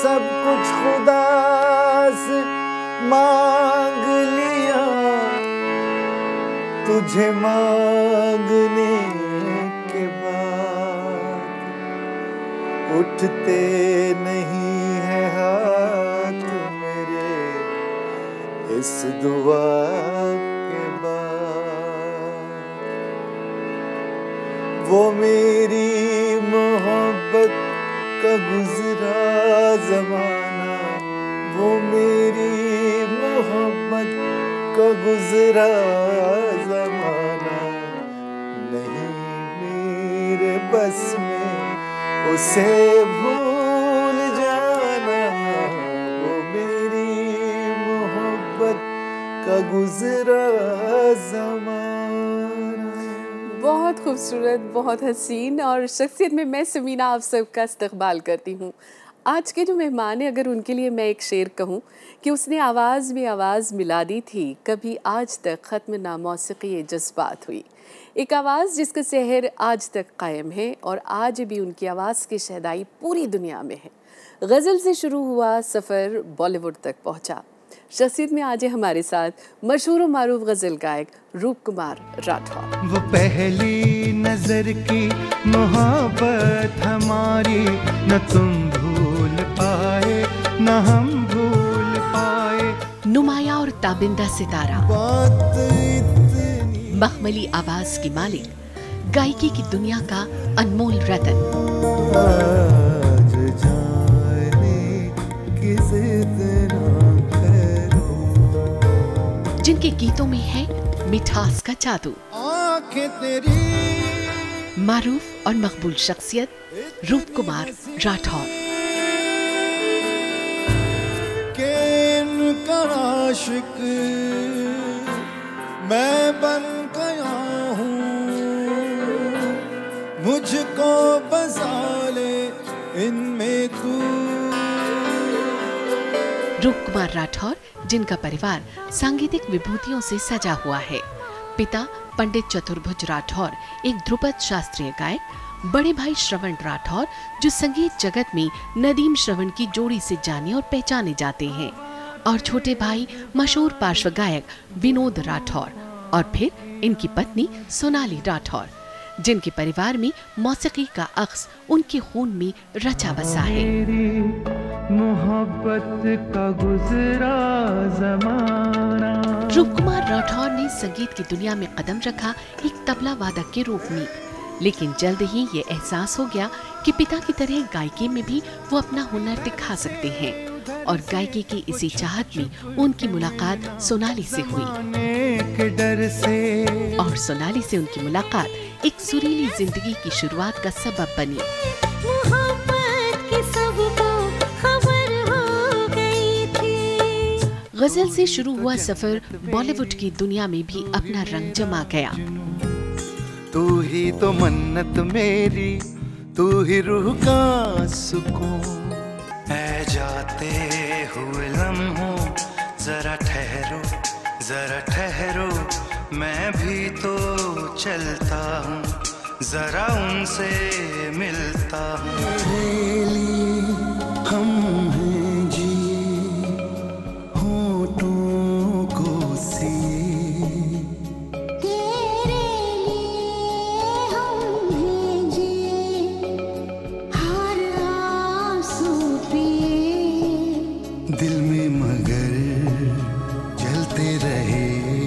सब कुछ खुदा से मांग लिया, तुझे मांगने के बाद उठते नहीं है हाथ मेरे इस दुआ के बाद। वो मेरी मोहब्बत का गुजरा जमाना, वो मेरी मोहब्बत का गुजरा जमाना, नहीं मेरे बस में उसे भूल जाना। वो मेरी मोहब्बत का गुजरा जमाना। बहुत खूबसूरत, बहुत हसीन और शख्सियत में मैं समीना आप सबका इस्तकबाल करती हूँ। आज के जो मेहमान हैं, अगर उनके लिए मैं एक शेर कहूँ कि उसने आवाज़ में आवाज़ मिला दी थी, कभी आज तक ख़त्म ना मौसीक़ी जज्बात हुई। एक आवाज़ जिसका सहर आज तक कायम है और आज भी उनकी आवाज़ की शहदाई पूरी दुनिया में है। गज़ल से शुरू हुआ सफ़र बॉलीवुड तक पहुँचा। शख्सियत में आज है हमारे साथ मशहूर और मारूफ गज़ल गायक रूप कुमार राठौर। वो पहली नजर की मोहब्बत हमारी न तुम भूल पाए न हम भूल पाए। नुमाया और ताबिंदा सितारा, मखमली आवाज की मालिक, गायकी की दुनिया का अनमोल रतन। आज जाने की जिद ना करो। जिनके गीतों में है मिठास का जादू। आंखें तेरी मारूफ और मकबूल शख्सियत रूप कुमार राठौर। का आशिक मैं बन गया हूँ, मुझको बसा ले इनमें तू। रूप कुमार राठौर, जिनका परिवार सांगीतिक विभूतियों से सजा हुआ है। पिता पंडित चतुर्भुज राठौर एक ध्रुपद शास्त्रीय गायक, बड़े भाई श्रवण राठौर जो संगीत जगत में नदीम श्रवण की जोड़ी से जाने और पहचाने जाते हैं, और छोटे भाई मशहूर पार्श्व गायक विनोद राठौर, और फिर इनकी पत्नी सोनाली राठौर, जिनके परिवार में मौसीकी का अक्स उनके खून में रचा बसा है। मोहब्बत का गुजरा ज़माना। रूप कुमार राठौर ने संगीत की दुनिया में कदम रखा एक तबला वादक के रूप में, लेकिन जल्द ही ये एहसास हो गया कि पिता की तरह गायकी में भी वो अपना हुनर दिखा सकते हैं, और गायकी की इसी चाहत में उनकी मुलाकात सोनाली से हुई, और सोनाली से उनकी मुलाकात एक सुरीली जिंदगी की शुरुआत का सबब बनी। गजल से शुरू हुआ सफर बॉलीवुड की दुनिया में भी अपना रंग जमा गया। तू ही तो मन्नत मेरी, तू ही रूह का सुकून। ऐ जाते हुए लम्हों जरा ठहरो, मैं भी तो चलता हूँ, जरा उनसे मिलता हूँ। हम हैं जी होठों को सी, तेरे लिए हम हैं जी हर आंसू पिए, दिल में मगर जलते रहे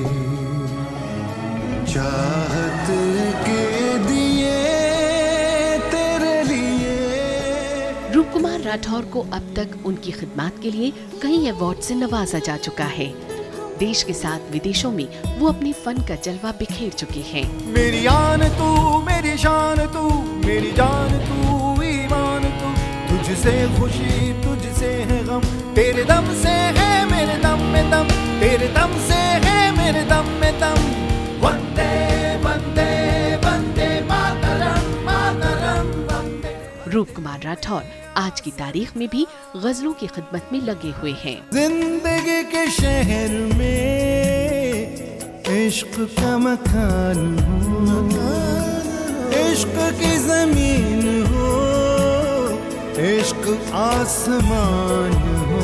चाहत के दिए तेरे लिए। रूप कुमार राठौर को अब तक उनकी खिदमत के लिए कई अवार्ड से नवाजा जा चुका है। देश के साथ विदेशों में वो अपने फन का जलवा बिखेर चुके हैं। मेरी आन तू, मेरी शान तू, मेरी जान तू, ईमान तू, तुझसे खुशी तुझसे है गम, तेरे दम से है मेरे दम में दम, तेरे दम से है मेरे दम में दम। वंदे वंदे वंदे मातरम मातरम वंदे। रूप कुमार राठौर आज की तारीख में भी गजलों की खिदमत में लगे हुए हैं। जिंदगी के शहर में इश्क का मकान हो, इश्क की जमीन हो, इश्क आसमान हो।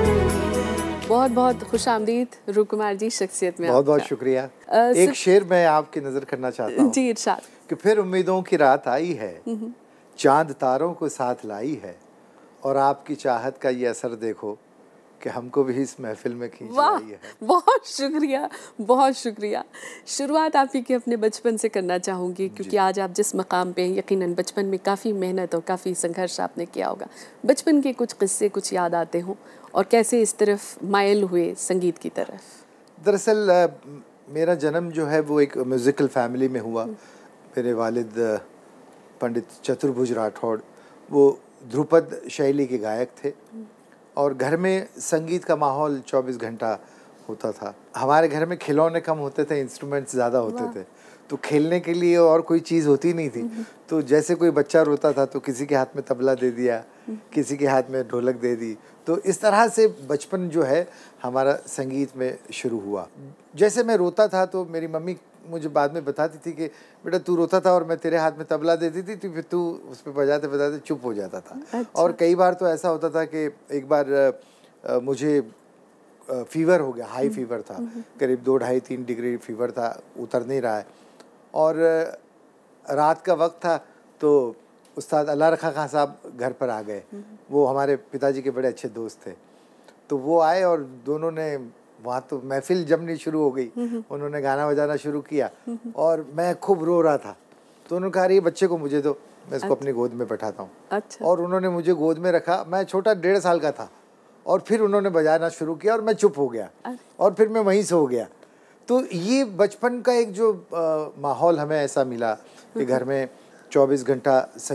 बहुत बहुत खुश आमदीद रूप कुमार जी शख्सियत में बहुत बहुत आपका। शुक्रिया। एक शेर मैं आपकी नज़र करना चाहता हूँ जी इरशाद। कि फिर उम्मीदों की रात आई है, चांद तारों को साथ लाई है, और आपकी चाहत का ये असर देखो कि हमको भी इस महफिल में खींच वाह, लाई है। बहुत शुक्रिया, बहुत शुक्रिया। शुरुआत आप ही के अपने बचपन से करना चाहूँगी, क्योंकि आज आप जिस मकाम पे हैं यकीनन बचपन में काफ़ी मेहनत और काफ़ी संघर्ष आपने किया होगा। बचपन के कुछ किस्से कुछ याद आते हों और कैसे इस तरफ मायल हुए संगीत की तरफ? दरअसल मेरा जन्म जो है वो एक म्यूज़िकल फैमिली में हुआ। मेरे वालिद पंडित चतुर्भुज राठौड़ वो ध्रुपद शैली के गायक थे, और घर में संगीत का माहौल 24 घंटा होता था। हमारे घर में खिलौने कम होते थे, इंस्ट्रूमेंट्स ज़्यादा होते थे, तो खेलने के लिए और कोई चीज़ होती नहीं थी। तो जैसे कोई बच्चा रोता था तो किसी के हाथ में तबला दे दिया, किसी के हाथ में ढोलक दे दी। तो इस तरह से बचपन जो है हमारा संगीत में शुरू हुआ। जैसे मैं रोता था तो मेरी मम्मी मुझे बाद में बताती थी कि बेटा तू रोता था और मैं तेरे हाथ में तबला देती थी, तो फिर तू उस पर बजाते बजाते चुप हो जाता था। अच्छा। और कई बार तो ऐसा होता था कि एक बार मुझे फीवर हो गया, हाई फीवर था, करीब 2-2.5-3 डिग्री फीवर था, उतर नहीं रहा है, और रात का वक्त था। तो उस्ताद अल्लाह रखा खां साहब घर पर आ गए। वो हमारे पिताजी के बड़े अच्छे दोस्त थे। तो वो आए और दोनों ने वहाँ तो महफिल जमनी शुरू हो गई। उन्होंने गाना बजाना शुरू किया और मैं खूब रो रहा था। तो उन्होंने कहा ये बच्चे को मुझे दो, मैं इसको अपनी गोद में बैठाता हूँ। अच्छा। और उन्होंने मुझे गोद में रखा। मैं छोटा 1.5 साल का था, और फिर उन्होंने बजाना शुरू किया और मैं चुप हो गया, और फिर मैं वहीं सो गया। तो ये बचपन का एक जो माहौल हमें ऐसा मिला कि घर में 24 घंटा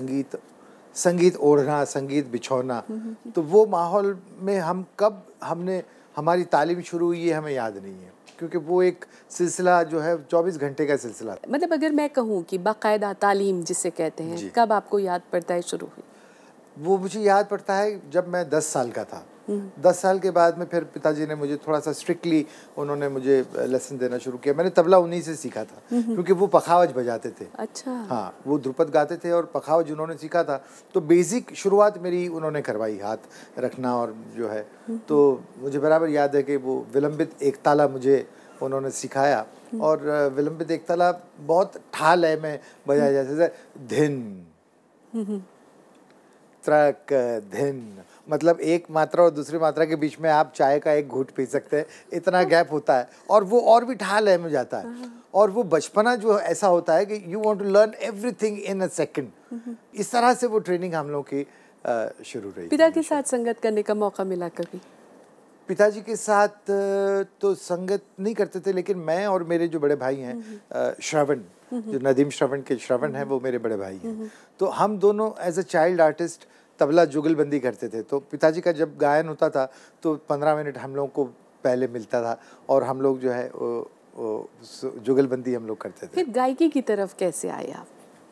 संगीत ओढ़ना, संगीत बिछौना। तो वो माहौल में हम कब हमने हमारी तालीम शुरू हुई है हमें याद नहीं है, क्योंकि वो एक सिलसिला जो है 24 घंटे का सिलसिला था। मतलब अगर मैं कहूँ कि बाकायदा तालीम जिसे कहते हैं, कब आपको याद पड़ता है शुरू हुई? वो मुझे याद पड़ता है जब मैं 10 साल का था। 10 साल के बाद में फिर पिताजी ने मुझे थोड़ा सा स्ट्रिक्टली उन्होंने मुझे लेसन देना शुरू किया। मैंने तबला उन्हीं से सीखा था, क्योंकि वो पखावज बजाते थे। अच्छा। हाँ, वो ध्रुपद गाते थे और पखावज उन्होंने सीखा था। तो बेसिक शुरुआत मेरी उन्होंने करवाई, हाथ रखना और जो है। तो मुझे बराबर याद है कि वो विलंबित एक ताला मुझे उन्होंने सिखाया, और विलंबित एक ताला बहुत ठाल है में बजाया जाता था। धिन त्रक धिन, मतलब एक मात्रा और दूसरी मात्रा के बीच में आप चाय का एक घूंट पी सकते हैं, इतना गैप होता है, और वो और भी ठाल है में जाता है। और वो बचपना जो ऐसा होता है कि you want to learn everything in a second. इस तरह से वो ट्रेनिंग हम लोग की शुरू रही। पिता के साथ संगत करने का मौका मिला कभी? पिताजी के साथ तो संगत नहीं करते थे, लेकिन मैं और मेरे जो बड़े भाई हैं श्रवण, जो नदीम श्रवण के श्रवण हैं, वो मेरे बड़े भाई हैं। तो हम दोनों एज अ चाइल्ड आर्टिस्ट तबला जुगलबंदी करते थे। तो पिताजी का जब गायन होता था तो 15 मिनट हम लोग को पहले मिलता था, और हम लोग जो है जुगलबंदी हम लोग करते थे। फिर गायकी की तरफ कैसे आए आप?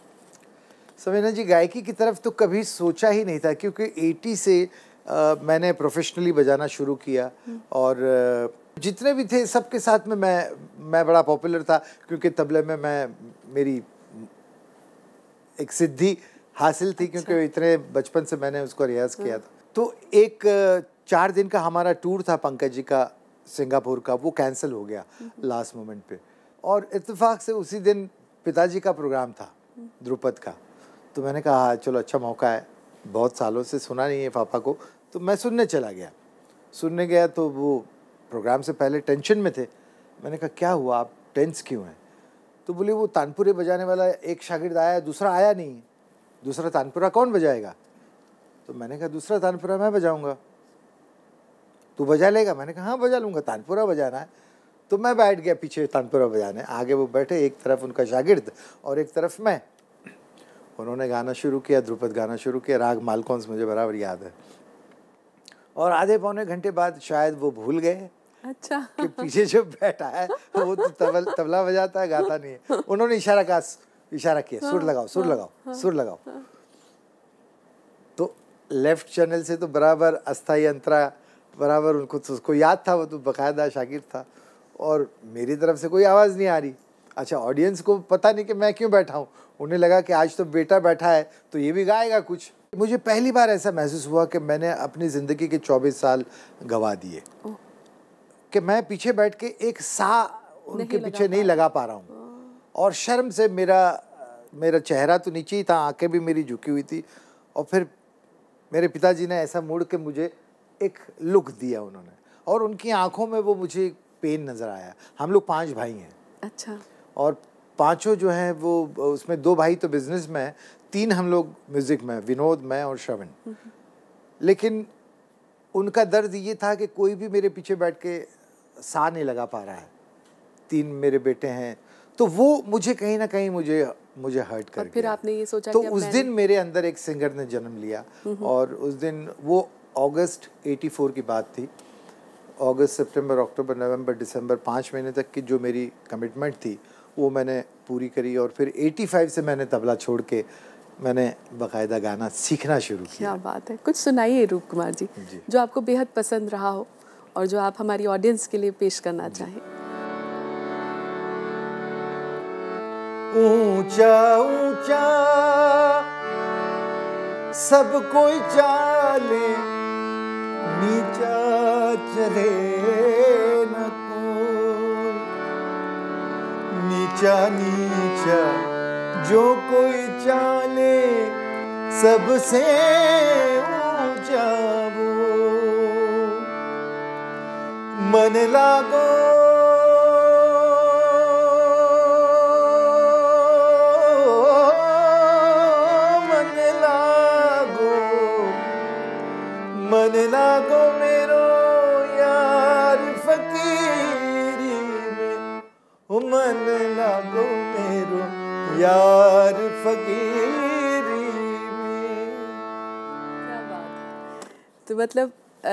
समीना जी, गायकी की तरफ तो कभी सोचा ही नहीं था, क्योंकि 80 से मैंने प्रोफेशनली बजाना शुरू किया, और जितने भी थे सबके साथ में मैं बड़ा पॉपुलर था, क्योंकि तबले में मेरी एक सिद्धि हासिल थी। अच्छा। क्योंकि इतने बचपन से मैंने उसको रियाज किया था। तो एक 4 दिन का हमारा टूर था पंकज जी का सिंगापुर का, वो कैंसिल हो गया लास्ट मोमेंट पे, और इत्तेफाक से उसी दिन पिताजी का प्रोग्राम था ध्रुपद का। तो मैंने कहा चलो अच्छा मौका है, बहुत सालों से सुना नहीं है पापा को, तो मैं सुनने चला गया। सुनने गया तो वो प्रोग्राम से पहले टेंशन में थे। मैंने कहा क्या हुआ, आप टेंस क्यों हैं? तो बोले वो तानपुरे बजाने वाला एक शागिर्द आया, दूसरा आया नहीं, दूसरा तानपुरा कौन बजाएगा? तो मैंने कहा दूसरा तानपुरा मैं बजाऊंगा, तू बजा लेगा? मैंने कहा हाँ बजा लूँगा, तानपुरा बजाना है। तो मैं बैठ गया पीछे तानपुरा बजाने, आगे वो बैठे, एक तरफ उनका शागिर्द और एक तरफ मैं। उन्होंने गाना शुरू किया, ध्रुपद गाना शुरू किया, राग मालकौंस मुझे बराबर याद है। और आधे पौने घंटे बाद शायद वो भूल गए। अच्छा। कि पीछे जो बैठा है वो तो तबला बजाता है, गाता नहीं है। उन्होंने इशारा किया, सुर लगाओ, सुर लगाओ, सुर लगाओ। तो लेफ्ट चैनल से तो बराबर अस्थाई अंतरा बराबर उसको याद था, वो तो बाकायदा शागिर्द था, और मेरी तरफ से कोई आवाज़ नहीं आ रही। अच्छा, ऑडियंस को पता नहीं कि मैं क्यों बैठा हूँ, उन्हें लगा कि आज तो बेटा बैठा है तो ये भी गाएगा कुछ। मुझे पहली बार ऐसा महसूस हुआ कि मैंने अपनी ज़िंदगी के 24 साल गंवा दिए, कि मैं पीछे बैठ के एक सा उनके पीछे नहीं लगा पा रहा हूँ, और शर्म से मेरा चेहरा तो नीचे ही था, आंखें भी मेरी झुकी हुई थी। और फिर मेरे पिताजी ने ऐसा मुड़ के मुझे एक लुक दिया उन्होंने, और उनकी आंखों में वो मुझे पेन नज़र आया। हम लोग 5 भाई हैं। अच्छा। और पांचों जो हैं वो, उसमें 2 भाई तो बिजनेस में हैं, 3 हम लोग म्यूज़िक में, विनोद, मैं और श्रवण। लेकिन उनका दर्द ये था कि कोई भी मेरे पीछे बैठ के सा नहीं लगा पा रहा है। 3 मेरे बेटे हैं, तो वो मुझे कहीं ना कहीं मुझे हर्ट कर और फिर गया। आपने ये सोचा तो कि अब उस दिन मेरे अंदर एक सिंगर ने जन्म लिया, और उस दिन वो अगस्त 84 की बात थी। अगस्त, सितंबर, अक्टूबर, नवंबर, दिसंबर, 5 महीने तक की जो मेरी कमिटमेंट थी वो मैंने पूरी करी। और फिर 85 से मैंने तबला छोड़ के मैंने बाकायदा गाना सीखना शुरू किया। क्या बात है, कुछ सुनाइए रूप कुमार जी, जो आपको बेहद पसंद रहा हो और जो आप हमारी ऑडियंस के लिए पेश करना चाहें। ऊंचा ऊंचा सब कोई चाले, नीचा चले न कोई। नीचा नीचा जो कोई चाले, सबसे ऊंचा वो। मन लागो मन लागो मेरो यार फकीरी में, मन लागो मेरो यार फकीरी में। क्या बात है। तो मतलब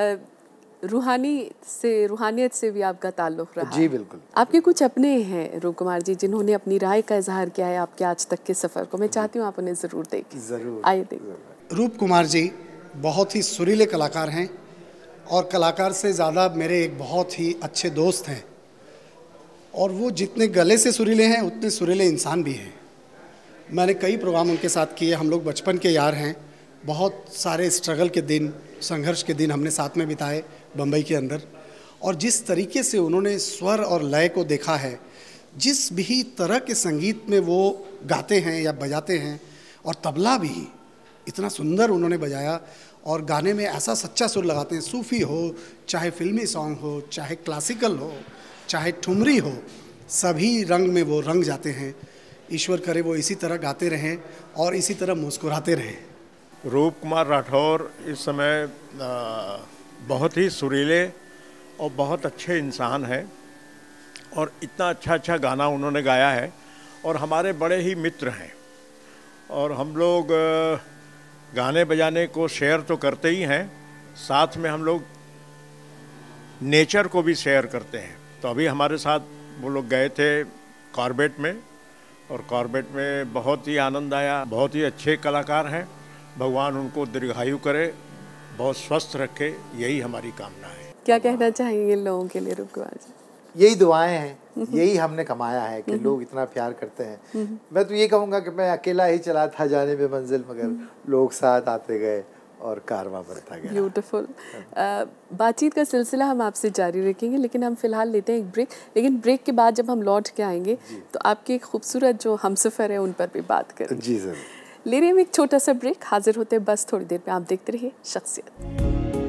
रूहानियत से भी आपका ताल्लुक़ रहा जी है। बिल्कुल। आपके कुछ अपने हैं रूप कुमार जी जिन्होंने अपनी राय का इजहार किया है आपके आज तक के सफ़र को। मैं चाहती हूँ आप उन्हें ज़रूर देखें। ज़रूर। आइए देखें। रूप कुमार जी बहुत ही सुरीले कलाकार हैं, और कलाकार से ज़्यादा मेरे एक बहुत ही अच्छे दोस्त हैं, और वो जितने गले से सुरीले हैं उतने सुरीले इंसान भी हैं। मैंने कई प्रोग्राम उनके साथ किए, हम लोग बचपन के यार हैं। बहुत सारे स्ट्रगल के दिन, संघर्ष के दिन हमने साथ में बिताए बम्बई के अंदर। और जिस तरीके से उन्होंने स्वर और लय को देखा है, जिस भी तरह के संगीत में वो गाते हैं या बजाते हैं, और तबला भी इतना सुंदर उन्होंने बजाया, और गाने में ऐसा सच्चा सुर लगाते हैं। सूफ़ी हो, चाहे फिल्मी सॉन्ग हो, चाहे क्लासिकल हो, चाहे ठुमरी हो, सभी रंग में वो रंग जाते हैं। ईश्वर करे वो इसी तरह गाते रहें और इसी तरह मुस्कुराते रहें। रूप कुमार राठौर इस समय बहुत ही सुरीले और बहुत अच्छे इंसान हैं, और इतना अच्छा गाना उन्होंने गाया है, और हमारे बड़े ही मित्र हैं। और हम लोग गाने बजाने को शेयर तो करते ही हैं, साथ में हम लोग नेचर को भी शेयर करते हैं। तो अभी हमारे साथ वो लोग गए थे कॉर्बेट में, और कॉर्बेट में बहुत ही आनंद आया। बहुत ही अच्छे कलाकार हैं, भगवान उनको दीर्घायु करे, बहुत स्वस्थ रखे, यही हमारी कामना है। क्या कहना चाहेंगे इन लोगों के लिए रूप कुमार जी? यही दुआएं हैं, यही हमने कमाया है कि लोग इतना प्यार करते हैं। मैं तो ये कहूँगा कि मैं अकेला ही चला था जाने में मंजिल, मगर लोग साथ आते गए और कारवां बढ़ता गया। ब्यूटीफुल। बातचीत का सिलसिला हम आपसे जारी रखेंगे, लेकिन हम फिलहाल लेते हैं एक ब्रेक। लेकिन ब्रेक के बाद जब हम लौट के आएंगे तो आपकी एक खूबसूरत जो हमसफ़र है उन पर भी बात करेंगे। जी सर। ले रहे हैं एक छोटा सा ब्रेक, हाजिर होते हैं बस थोड़ी देर में। आप देखते रहिए शख्सियत।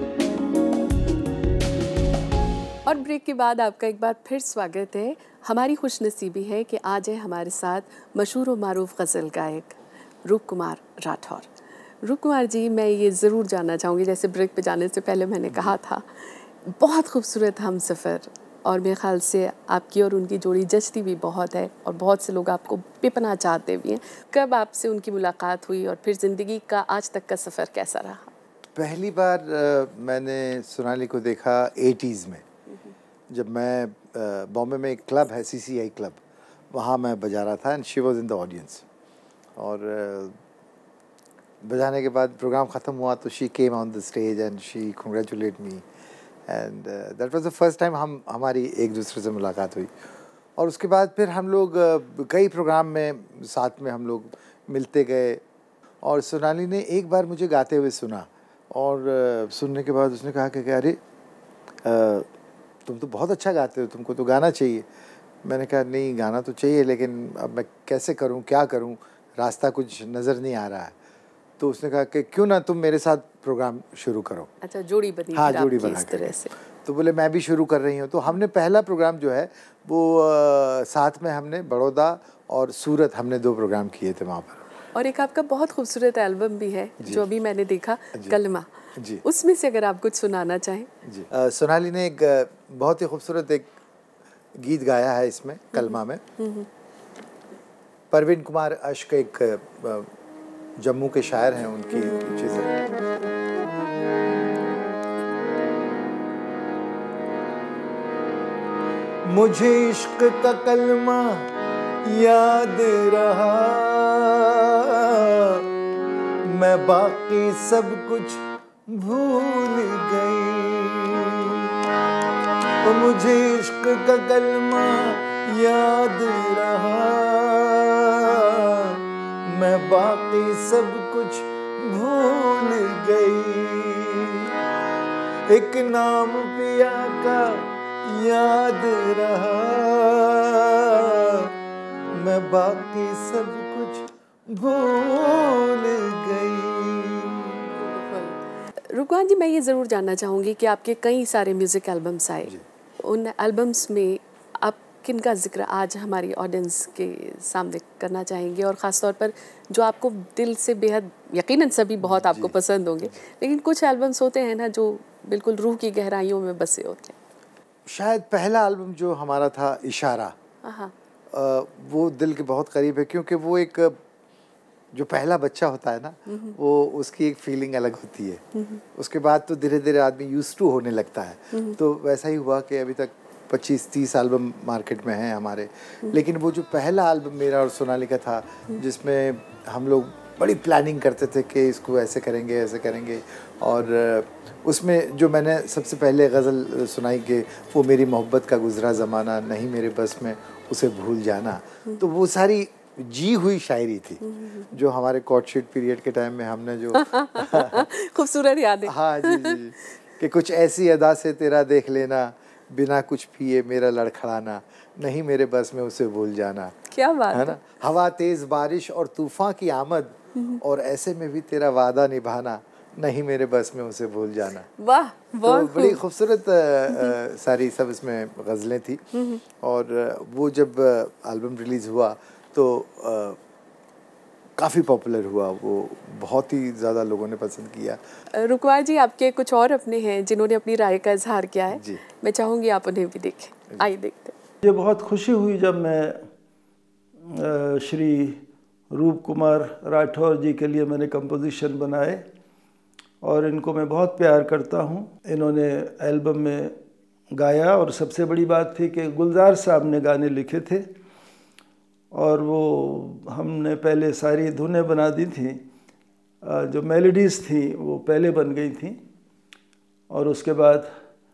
और ब्रेक के बाद आपका एक बार फिर स्वागत है। हमारी खुशनसीबी है कि आज है हमारे साथ मशहूर व मारूफ गज़ल गायक रूप कुमार राठौर। रूप कुमार जी, मैं ये ज़रूर जानना चाहूँगी, जैसे ब्रेक पे जाने से पहले मैंने कहा था, बहुत खूबसूरत हमसफ़र, और मेरे ख़्याल से आपकी और उनकी जोड़ी जचती भी बहुत है, और बहुत से लोग आपको बेपनाह चाहते भी हैं। कब आपसे उनकी मुलाकात हुई, और फिर ज़िंदगी का आज तक का सफ़र कैसा रहा? पहली बार मैंने सोनाली को देखा 80s में, जब मैं बॉम्बे में एक क्लब है CCI क्लब, वहाँ मैं बजा रहा था, and she was in the audience. और बजाने के बाद प्रोग्राम ख़त्म हुआ तो she came on the stage and she congratulate me, and that was the first time हमारी एक दूसरे से मुलाकात हुई। और उसके बाद फिर हम लोग कई प्रोग्राम में साथ में हम लोग मिलते गए, और सोनाली ने एक बार मुझे गाते हुए सुना और सुनने के बाद उसने कहा कि अरे तुम तो बहुत अच्छा गाते हो, तुमको तो गाना चाहिए। मैंने कहा नहीं, गाना तो चाहिए, लेकिन अब मैं कैसे करूं, क्या करूं, रास्ता कुछ नज़र नहीं आ रहा है। तो उसने कहा कि क्यों ना तुम मेरे साथ प्रोग्राम शुरू करो। अच्छा, जोड़ी बनी। हाँ, फिर जोड़ी आपकी बना इस तरह से। तो बोले मैं भी शुरू कर रही हूँ। तो हमने पहला प्रोग्राम जो है वो साथ में हमने बड़ौदा और सूरत, हमने 2 प्रोग्राम किए थे वहाँ पर। और एक आपका बहुत खूबसूरत एल्बम भी है जो अभी मैंने देखा, कलमा जी। उसमें से अगर आप कुछ सुनाना चाहें। जी। सोनाली ने एक बहुत ही खूबसूरत एक गीत गाया है इसमें, कलमा में। परवीन कुमार अश्क एक जम्मू के शायर हैं, उनकी चीज़ें। मुझे इश्क का कलमा याद रहा, मैं बाकी सब कुछ भूल गई। तो मुझे इश्क का कलमा याद रहा, मैं बाकी सब कुछ भूल गई। एक नाम पिया का याद रहा, मैं बाकी सब कुछ भूल गई। रुकमान जी, मैं ये ज़रूर जानना चाहूँगी कि आपके कई सारे म्यूज़िक एल्बम्स आए, उन एल्बम्स में आप किन का जिक्र आज हमारी ऑडियंस के सामने करना चाहेंगे, और ख़ास तौर पर जो आपको दिल से बेहद, यकीनन सभी बहुत आपको पसंद होंगे, लेकिन कुछ एल्बम्स होते हैं ना जो बिल्कुल रूह की गहराइयों में बसे होते हैं। शायद पहला एल्बम जो हमारा था इशारा, वो दिल के बहुत करीब है, क्योंकि वो एक जो पहला बच्चा होता है ना, वो उसकी एक फीलिंग अलग होती है। उसके बाद तो धीरे धीरे आदमी यूज्ड टू होने लगता है। तो वैसा ही हुआ कि अभी तक 25-30 एल्बम मार्केट में हैं हमारे, लेकिन वो जो पहला एल्बम मेरा और सोनाली का था, जिसमें हम लोग बड़ी प्लानिंग करते थे कि इसको ऐसे करेंगे, ऐसे करेंगे, और उसमें जो मैंने सबसे पहले गज़ल सुनाई कि वो मेरी मोहब्बत का गुज़रा ज़माना, नहीं मेरे बस में उसे भूल जाना, तो वो सारी जी हुई शायरी थी जो हमारे कोर्टशिप पीरियड के टाइम में हमने जो खूबसूरत यादें। हाँ जी जी जी, कि कुछ ऐसी अदा से तेरा देख लेना, बिना कुछ पिए मेरा लड़खड़ाना, नहीं मेरे बस में उसे भूल जाना। क्या बात है ना, हवा तेज बारिश और तूफान की आमद, और ऐसे में भी तेरा वादा निभाना, नहीं मेरे बस में उसे भूल जाना। वाह, तो बड़ी खूबसूरत सारी सब इसमें गज़लें थी। और वो जब एल्बम रिलीज़ हुआ तो काफ़ी पॉपुलर हुआ, वो बहुत ही ज़्यादा लोगों ने पसंद किया। रुकवार जी, आपके कुछ और अपने हैं जिन्होंने अपनी राय का इजहार किया है जी। मैं चाहूँगी आप उन्हें भी देखें। आइए देखते हैं। मुझे बहुत खुशी हुई जब मैं श्री रूप कुमार राठौर जी के लिए मैंने कंपोजिशन बनाए, और इनको मैं बहुत प्यार करता हूँ। इन्होंने एल्बम में गाया, और सबसे बड़ी बात थी कि गुलजार साहब ने गाने लिखे थे, और वो हमने पहले सारी धुनें बना दी थी, जो मेलोडीज़ थी वो पहले बन गई थी, और उसके बाद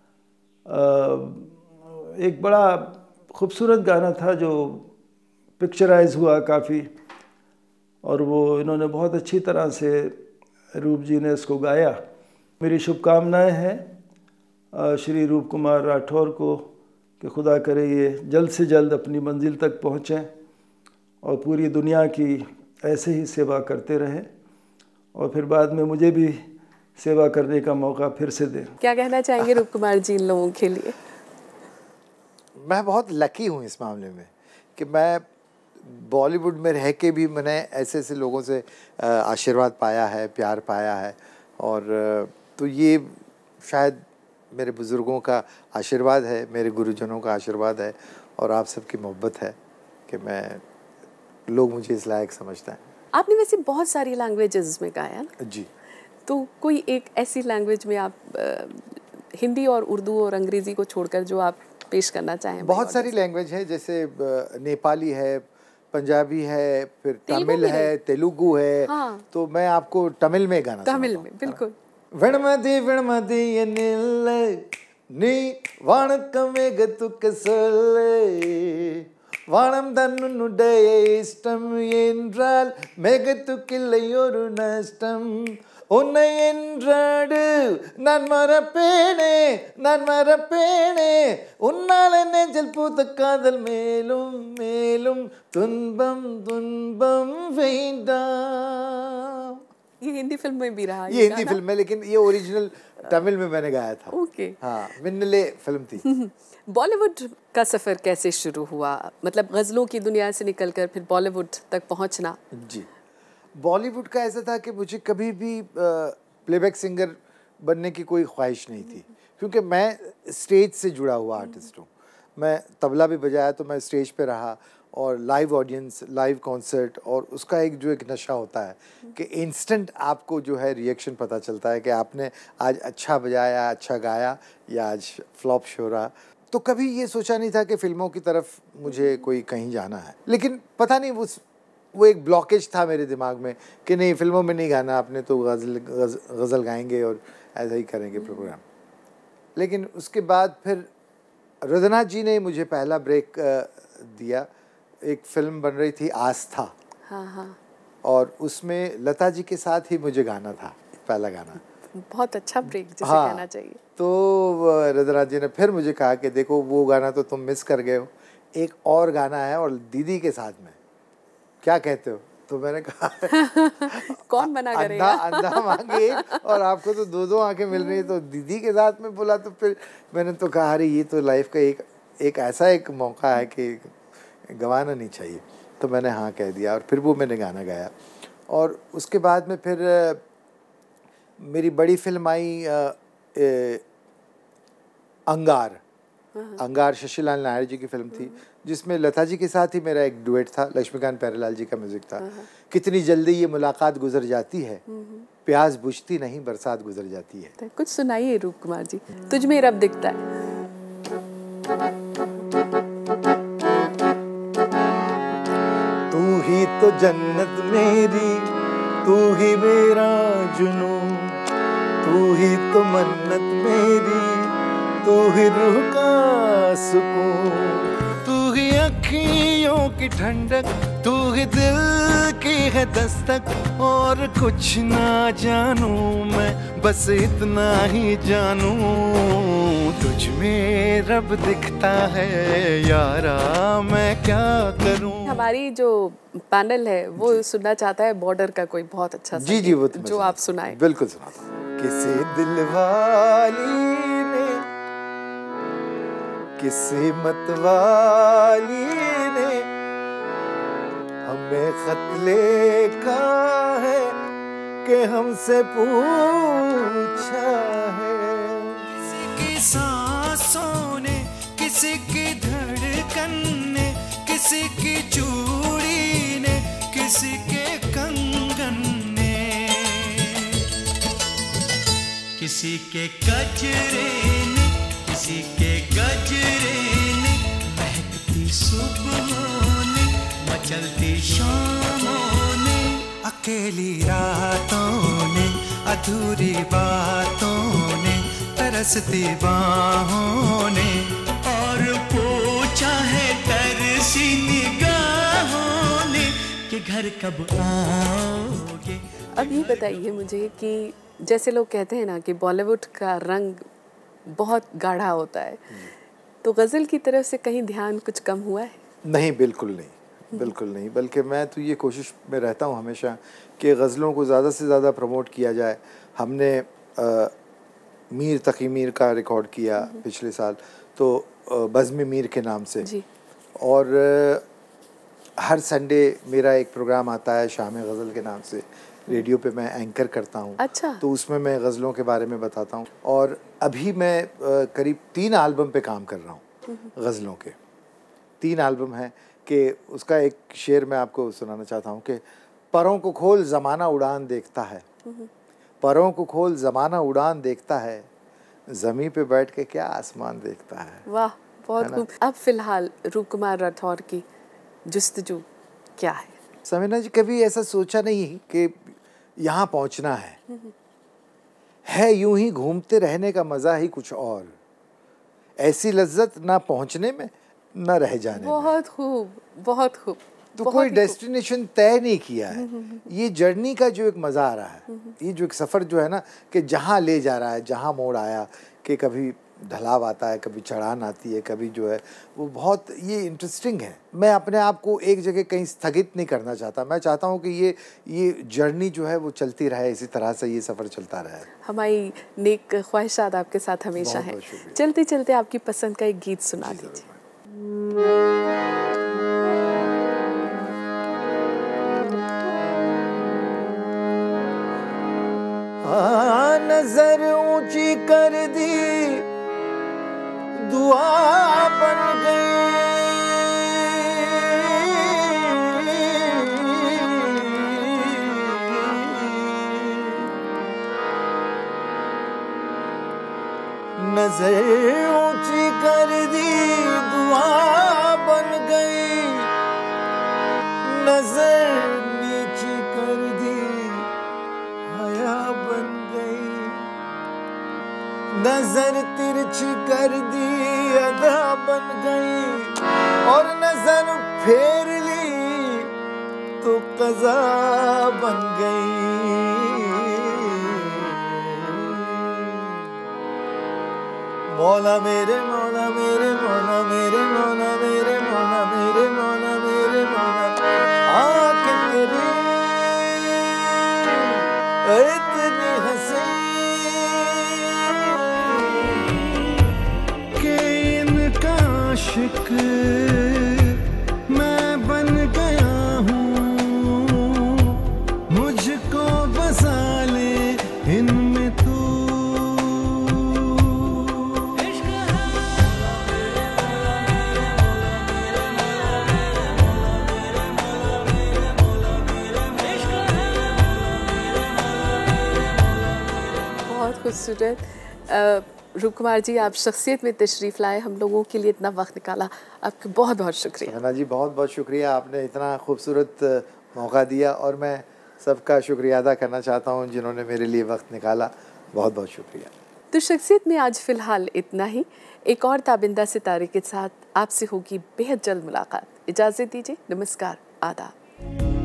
एक बड़ा खूबसूरत गाना था जो पिक्चराइज हुआ काफ़ी, और वो इन्होंने बहुत अच्छी तरह से, रूप जी ने इसको गाया। मेरी शुभकामनाएं हैं श्री रूप कुमार राठौर को कि खुदा करे ये जल्द से जल्द अपनी मंजिल तक पहुँचें और पूरी दुनिया की ऐसे ही सेवा करते रहें, और फिर बाद में मुझे भी सेवा करने का मौका फिर से दें। क्या कहना चाहेंगे रूप कुमार जी इन लोगों के लिए? मैं बहुत लकी हूँ इस मामले में कि मैं बॉलीवुड में रह के भी मैंने ऐसे ऐसे लोगों से आशीर्वाद पाया है, प्यार पाया है, और तो ये शायद मेरे बुज़ुर्गों का आशीर्वाद है, मेरे गुरुजनों का आशीर्वाद है, और आप सबकी मोहब्बत है कि मैं, लोग मुझे इस लायक समझते हैं। आपने वैसे बहुत सारी लैंग्वेजेस में गाया ना? जी। तो कोई एक ऐसी लैंग्वेज में आप हिंदी और उर्दू और अंग्रेज़ी को छोड़कर जो आप पेश करना चाहें? बहुत सारी लैंग्वेज है, जैसे नेपाली है, पंजाबी है, फिर तमिल है, तेलुगु है। हाँ। तो मैं आपको तमिल में गाना तमिल में बिल्कुल। विणमदी नी वाणकमेग तुकसले வானம் தன்னுடைய இஷ்டம் என்றால் மிகத்துக்கில்லை ஒரு நஷ்டம் உன்னை என்றாடு நான் மறப்பேனே உன்னால் நெஞ்சில் பூத்த காதல் மேலும் மேலும் துன்பம் துன்பம் வேண்டாம்। ये हिंदी फिल्म में भी रहा ये हिंदी फिल्म है, लेकिन ये ओरिजिनल तमिल में मैंने गाया था। ओके। हाँ, मिन्नले फिल्म थी। बॉलीवुड का सफ़र कैसे शुरू हुआ, मतलब गज़लों की दुनिया से निकलकर फिर बॉलीवुड तक पहुंचना? जी, बॉलीवुड का ऐसा था कि मुझे कभी भी प्लेबैक सिंगर बनने की कोई ख्वाहिश नहीं थी, क्योंकि मैं स्टेज से जुड़ा हुआ आर्टिस्ट हूँ। मैं तबला भी बजाया तो मैं स्टेज पे रहा, और लाइव ऑडियंस, लाइव कॉन्सर्ट, और उसका एक नशा होता है कि इंस्टेंट आपको जो है रिएक्शन पता चलता है कि आपने आज अच्छा बजाया, अच्छा गाया, या आज फ्लॉप शो रहा। तो कभी ये सोचा नहीं था कि फ़िल्मों की तरफ मुझे कोई कहीं जाना है, लेकिन पता नहीं वो एक ब्लॉकेज था मेरे दिमाग में कि नहीं, फिल्मों में नहीं गाना आपने, तो गज़ल गाएंगे और ऐसा ही करेंगे प्रोग्राम। लेकिन उसके बाद फिर रुद्रनाथ जी ने मुझे पहला ब्रेक दिया। एक फिल्म बन रही थी आस्था, हाँ, और उसमें लता जी के साथ ही मुझे गाना था, पहला गाना। बहुत अच्छा ब्रेक जिसे हाँ, कहना चाहिए। तो रुद्रनाथ जी ने फिर मुझे कहा कि देखो वो गाना तो तुम मिस कर गए हो, एक और गाना है और दीदी के साथ में, क्या कहते हो? तो मैंने कहा कौन मना करेगा? अंधा मांगे एक, और आपको तो दो आंखें मिल रही है, तो दीदी के साथ में बोला। तो फिर मैंने तो कहा अरे ये तो लाइफ का एक ऐसा एक मौका है कि गंवाना नहीं चाहिए। तो मैंने हाँ कह दिया, और फिर वो मैंने गाना गाया। और उसके बाद में फिर मेरी बड़ी फिल्म आई अंगार, शशिलाल नायर जी की फिल्म थी, जिसमें लता जी के साथ ही मेरा एक डुएट था, लक्ष्मीकांत प्यारेलाल जी का म्यूजिक था। कितनी जल्दी ये मुलाकात गुजर जाती है, प्यास बुझती नहीं, बरसात गुजर जाती है। कुछ सुनाइए रूप कुमार जी, तुझ में रब दिखता है। तू ही तो जन्नत मेरी, तू ही मेरा जुनून, तू ही तो मन्नत मेरी, तू ही रूह का सुकून, तू ही अखियों की ठंडक, तू ही दिल की है दस्तक, और कुछ ना जानू मैं, बस इतना ही जानू, तुझ में रब दिखता है यारा, मैं क्या करूं। हमारी जो पैनल है वो सुनना चाहता है बॉर्डर का कोई बहुत अच्छा जी वो तो जो आप सुनाए। बिल्कुल सुनाता हूं। किसी दिलवाली ने, किसी मतवाली ने हमें खत लिखा है कि हमसे पूछा है। किसी की सांसों ने, किसी की धड़कन ने, किसी की चूड़ी ने, किसी के कंगन ने, किसी के गजरे ने, किसी के गजरे ने, महकती सुबहों ने, मचलती शामों ने, अकेली रातों ने, अधूरी बातों ने, तरसती बाहों ने, और पूछा है तरसी निगाहों ने कि घर कब आओगे। अब ये बताइए मुझे कि जैसे लोग कहते हैं ना कि बॉलीवुड का रंग बहुत गाढ़ा होता है, तो गज़ल की तरफ से कहीं ध्यान कुछ कम हुआ है? नहीं, बिल्कुल नहीं, बिल्कुल नहीं। बल्कि मैं तो ये कोशिश में रहता हूँ हमेशा कि गज़लों को ज़्यादा से ज़्यादा प्रमोट किया जाए। हमने मीर तकी मीर का रिकॉर्ड किया पिछले साल, तो बज़्म मीर के नाम से जी। और हर संडे मेरा एक प्रोग्राम आता है शाम गज़ल के नाम से, रेडियो पे मैं एंकर करता हूँ। अच्छा। तो उसमें मैं गज़लों के बारे में बताता हूँ, और अभी मैं करीब 3 एल्बम पे काम कर रहा हूँ गज़लों के। 3 एल्बम हैं कि उसका एक शेर मैं आपको सुनाना चाहता हूँ कि परों को खोल ज़माना उड़ान देखता है, परों को खोल ज़माना उड़ान देखता है, ज़मीं पे बैठ के क्या आसमान देखता है। वाह, बहुत खूब। अब फिलहाल रूप कुमार राठौर की जुस्तजू क्या है? समीना जी, कभी ऐसा सोचा नहीं कि यहाँ पहुँचना है यूं ही घूमते रहने का मज़ा ही कुछ और, ऐसी लज्जत ना पहुँचने में न रह जाने में। बहुत खूब, बहुत खूब। तो बहुत कोई ही खूब। डेस्टिनेशन तय नहीं किया है। ये जर्नी का जो एक मज़ा आ रहा है, ये जो एक सफ़र जो है ना, कि जहाँ ले जा रहा है, जहाँ मोड़ आया, कि कभी ढलाव आता है, कभी चढ़ान आती है, कभी जो है वो बहुत ये इंटरेस्टिंग है। मैं अपने आप को एक जगह कहीं स्थगित नहीं करना चाहता। मैं चाहता हूँ कि ये जर्नी जो है वो चलती रहे, इसी तरह से ये सफ़र चलता रहे। हमारी नेक ख्वाहिशात आपके साथ हमेशा बहुत है। बहुत शुक्रिया। चलते चलते आपकी पसंद का एक गीत सुना दीजिए। नजर ऊंची कर दी, दुआ बन गई। नजर ऊंची कर दी, दुआ बन गई। नजर नीची कर दी, हया बन गई। नजर तिरछी कर दी, अदा बन गई। और नजर फेर ली तो कज़ा बन गई। मौला मेरे मौला मेरे मौला मेरे मौला मेरे मौला मेरे मौला मेरे मौला, आके तेरी इतनी हंसी कि इनका आशिक मैं बन गया हूँ। मुझको बसा ले इनमें तू। बहुत खूबसूरत। रूप कुमार जी, आप शख्सियत में तशरीफ़ लाए, हम लोगों के लिए इतना वक्त निकाला, आपका बहुत बहुत शुक्रिया। सपना जी, बहुत बहुत शुक्रिया, आपने इतना खूबसूरत मौका दिया और मैं सबका शुक्रिया अदा करना चाहता हूँ जिन्होंने मेरे लिए वक्त निकाला। बहुत बहुत शुक्रिया। तो शख्सियत में आज फ़िलहाल इतना ही। एक और ताबिंदा सितारे के साथ आपसे होगी बेहद जल्द मुलाकात। इजाज़त दीजिए, नमस्कार, आदाब।